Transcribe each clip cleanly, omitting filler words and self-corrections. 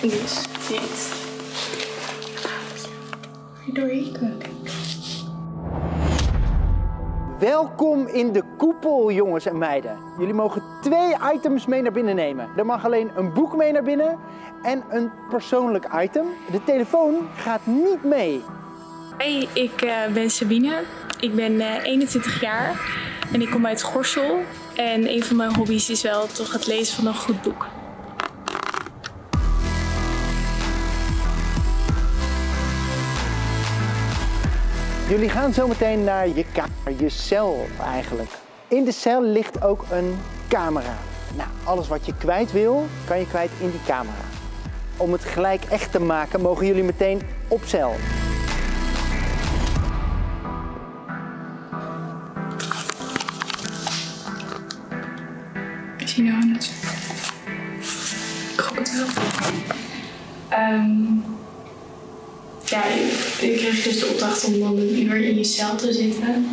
Dus dit. Doorheen kunnen. Welkom in de koepel, jongens en meiden. Jullie mogen 2 items mee naar binnen nemen. Er mag alleen een boek mee naar binnen en een persoonlijk item. De telefoon gaat niet mee. Hey, ik ben Sabine. Ik ben 21 jaar en ik kom uit Gorssel. En een van mijn hobby's is wel toch het lezen van een goed boek. Jullie gaan zo meteen naar je kamer, je cel eigenlijk. In de cel ligt ook een camera. Nou, alles wat je kwijt wil, kan je kwijt in die camera. Om het gelijk echt te maken, mogen jullie meteen op cel. Is hij nou aan het? Ik hoop het wel. Ja, ik kreeg dus de opdracht om dan een uur in je cel te zitten.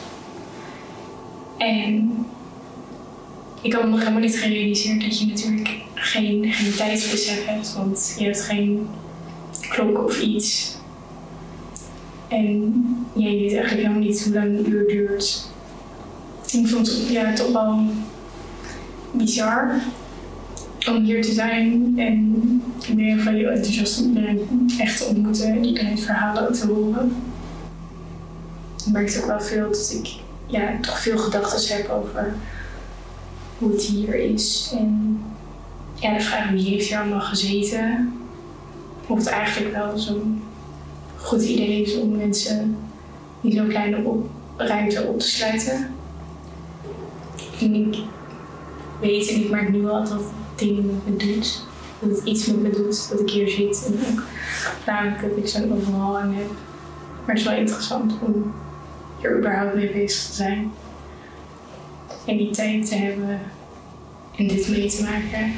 En ik had me nog helemaal niet gerealiseerd dat je natuurlijk geen tijdsbesef hebt, want je hebt geen klok of iets. En je weet eigenlijk helemaal niet hoe lang een uur duurt. En ik vond het toch wel bizar om hier te zijn en iedereen van je enthousiast om iedereen echt te ontmoeten en iedereen's verhalen ook te horen. Ik merkte ook wel veel dat ik toch veel gedachten heb over hoe het hier is. En de vraag wie heeft hier allemaal gezeten. Of het eigenlijk wel zo'n goed idee is om mensen in zo'n kleine ruimte op te sluiten. En ik weet en ik merk nu al dat dingen met me doet. Dat het iets met me doet dat ik hier zit. En ook namelijk dat ik zo'n overal aan heb. Maar het is wel interessant om hier überhaupt mee bezig te zijn. En die tijd te hebben en dit mee te maken.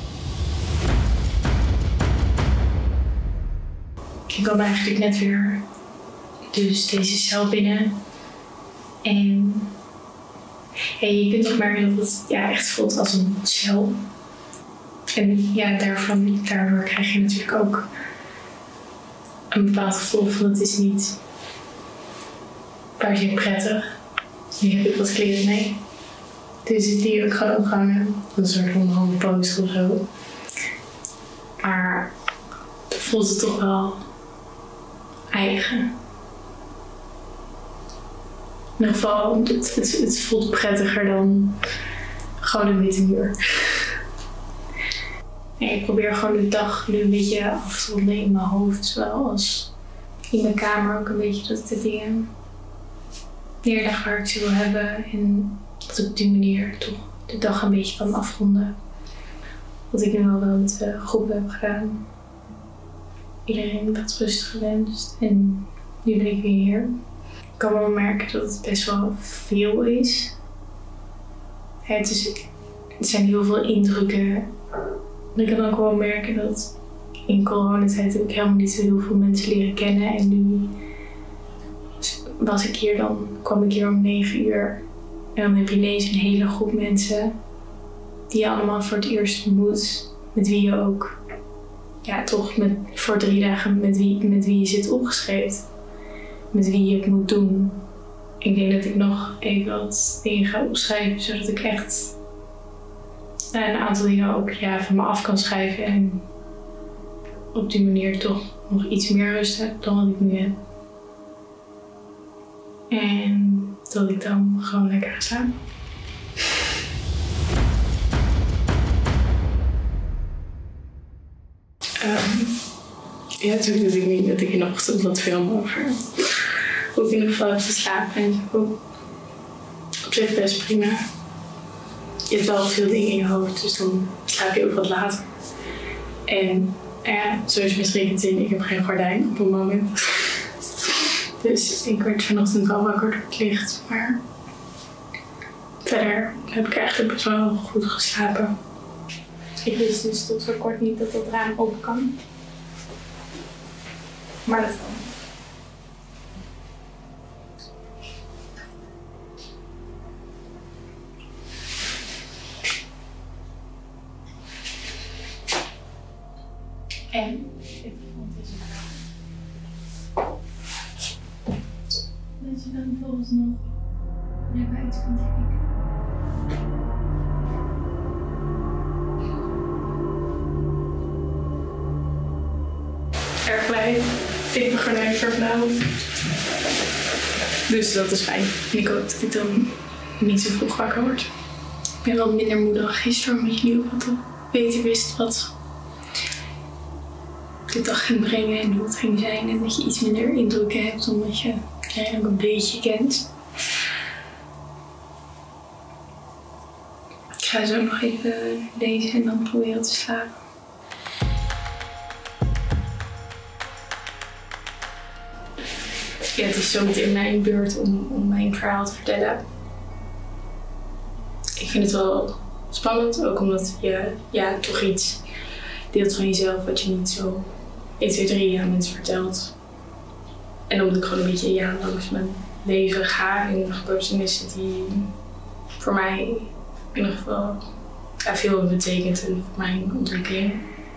Ik kwam eigenlijk net weer dus deze cel binnen. En je kunt toch merken dat het echt voelt als een cel. En daardoor krijg je natuurlijk ook een bepaald gevoel van het is niet per se prettig. Nu heb ik wat kleren mee. Dus die heb ik gewoon opgehangen. Een soort van handpost of zo. Maar het voelt het toch wel eigen. In ieder geval, het voelt prettiger dan gewoon een witte muur. Ik probeer gewoon de dag nu een beetje af te ronden in mijn hoofd, zowel als in mijn kamer ook een beetje dat ik de dingen neerleg waar ik ze wil hebben. En dat ik op die manier toch de dag een beetje kan afronden. Wat ik nu al wel met de groep heb gedaan. Iedereen wat rustig gewenst en nu ben ik weer hier. Ik kan wel merken dat het best wel veel is. Het zijn heel veel indrukken. Ik kan ook wel merken dat in coronatijd heb ik helemaal niet zo heel veel mensen leren kennen. En nu kwam ik hier om 9 uur. En dan heb je ineens een hele groep mensen die je allemaal voor het eerst ontmoet. Met wie je ook voor 3 dagen met wie je zit opgeschreven. Met wie je het moet doen. Ik denk dat ik nog even wat dingen ga opschrijven, zodat ik echt een aantal dingen ook van me af kan schrijven. En op die manier toch nog iets meer rust heb dan wat ik nu heb. En dat ik dan gewoon lekker ga slapen. Natuurlijk doe ik niet dat ik in de ochtend wat film over hoe ik in ieder geval heb geslapen en zo. Op zich best prima. Je hebt wel veel dingen in je hoofd, dus dan slaap je ook wat later. En zo is misschien het in, ik heb geen gordijn op het moment. Dus ik werd vanochtend wel wakker door het licht, maar verder heb ik eigenlijk best wel goed geslapen. Ik wist dus tot voor kort niet dat dat raam open kan. Maar dat kan. En dit vond is dat je dan volgens nog naar buiten kunt kijken. Erg blij. Ik begin er vanavond. Dus dat is fijn. En ik hoop dat ik dan niet zo vroeg wakker word. Ik ben wel minder moe dan gisteren, omdat je nu ook wat beter wist wat de dag ging brengen en hoe het ging zijn. En dat je iets minder indrukken hebt, omdat je iedereen ook een beetje kent. Ik ga zo nog even lezen en dan proberen te slapen. Ja, het is zo meteen mijn beurt om mijn verhaal te vertellen. Ik vind het wel spannend, ook omdat je toch iets deelt van jezelf wat je niet zo 1, 2, 3 aan mensen vertelt. En omdat ik gewoon een beetje langs mijn leven ga in gebeurtenissen die voor mij in ieder geval veel hebben betekend voor mijn ontwikkeling.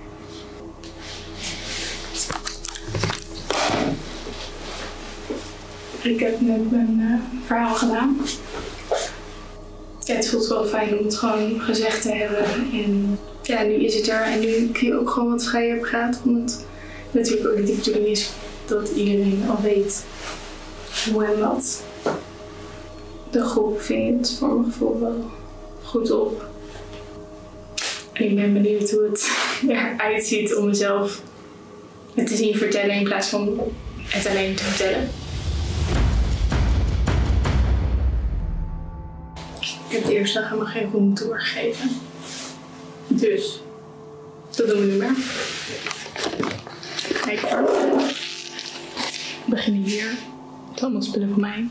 Ik heb net mijn verhaal gedaan. Ja, het voelt wel fijn om het gewoon gezegd te hebben. En ja, nu is het er en nu kun je ook gewoon wat vrijer praten. Omdat natuurlijk ook niet de bedoeling is dat iedereen al weet hoe en wat. De groep vindt voor mijn gevoel wel goed op. En ik ben benieuwd hoe het eruit ziet om mezelf het te zien vertellen in plaats van het alleen te vertellen. Ik heb de eerste dag helemaal geen room tour gegeven. Dus, dat doen we nu maar. Kijk hoor. We beginnen hier. Het is allemaal spullen voor mij.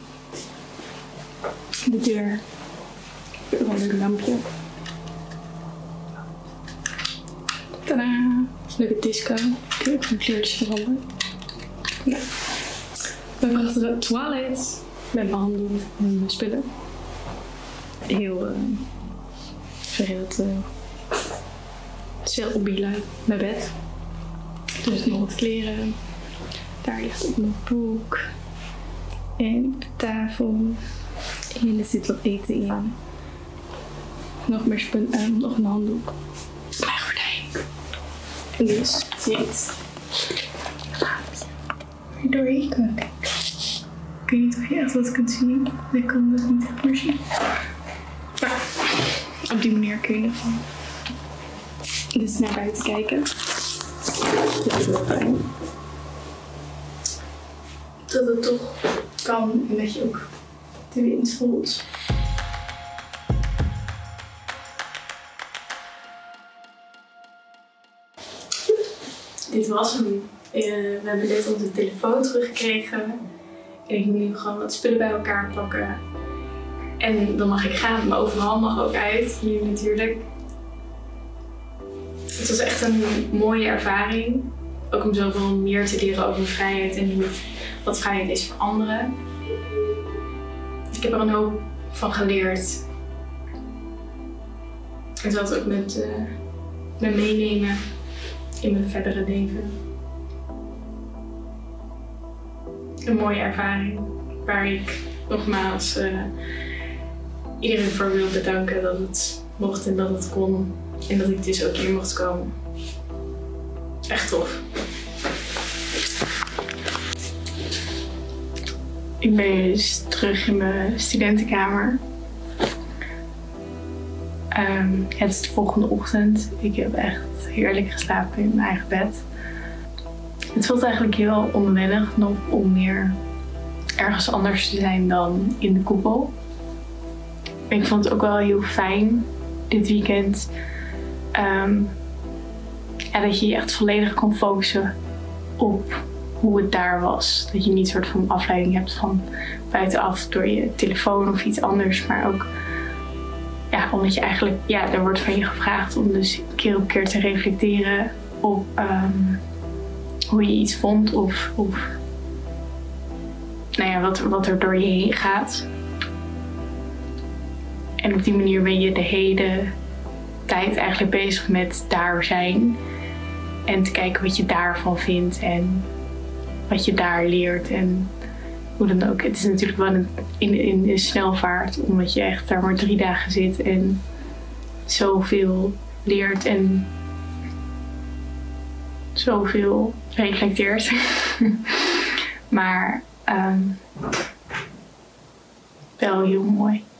De deur. Wel een leuk lampje. Tadaa! Leuke disco. Ik heb een kleurtje veranderd. Ja. We hebben achter het toilet. Met mijn handdoek en mijn spullen. Heel, zeg je dat, zelfbielen, mijn bed. Dus nog wat kleren. Daar ligt ook mijn boek. En op de tafel. En er zit wat eten in. Nog meer spullen, nog een handdoek. Mijn gordijn. En dus dit. Doorheen kijken. Ik weet niet of je echt wat kunt zien. Ik kan dat niet echt meer zien. Maar op die manier kun je van dus naar buiten kijken. Dat is wel fijn. Dat het toch kan en dat je ook de wind voelt. Dit was hem. We hebben net onze telefoon teruggekregen. En ik moet nu gewoon wat spullen bij elkaar pakken. En dan mag ik gaan, maar overal mag ook uit, hier natuurlijk. Het was echt een mooie ervaring. Ook om zoveel meer te leren over vrijheid en wat vrijheid is voor anderen. Ik heb er een hoop van geleerd. En zal het ook met me meenemen in mijn verdere leven. Een mooie ervaring waar ik nogmaals iedereen voor wil bedanken dat het mocht en dat het kon. En dat ik dus ook hier mocht komen. Echt tof. Ik ben dus terug in mijn studentenkamer. Het is de volgende ochtend. Ik heb echt heerlijk geslapen in mijn eigen bed. Het voelt eigenlijk heel onwennig nog om weer ergens anders te zijn dan in de koepel. Ik vond het ook wel heel fijn dit weekend. Dat je je echt volledig kon focussen op hoe het daar was. Dat je niet een soort van afleiding hebt van buitenaf door je telefoon of iets anders. Maar ook omdat je eigenlijk, er wordt van je gevraagd om dus keer op keer te reflecteren op hoe je iets vond of wat er door je heen gaat. En op die manier ben je de hele tijd eigenlijk bezig met daar zijn. En te kijken wat je daarvan vindt en wat je daar leert en hoe dan ook. Het is natuurlijk wel in een snelvaart, omdat je echt daar maar 3 dagen zit en zoveel leert en zoveel reflecteert. Maar wel heel mooi.